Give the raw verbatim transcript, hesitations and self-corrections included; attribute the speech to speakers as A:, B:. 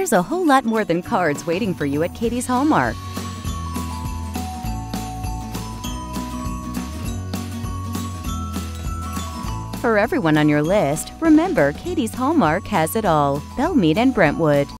A: There's a whole lot more than cards waiting for you at Katy's Hallmark. For everyone on your list, remember Katy's Hallmark has it all. They'll meet in Brentwood.